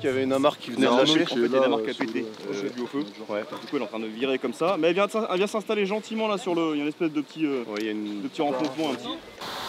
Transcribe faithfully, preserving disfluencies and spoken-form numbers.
qu'il y avait une amarre qui venait de lâcher. En fait, il y a une amarre qui a pété euh, du au feu. Ouais. Du coup, elle est en train de virer comme ça. Mais elle vient, elle vient s'installer gentiment là sur le. Il y a une espèce de petit, euh, ouais, il y a une... de petit renfoncement un petit.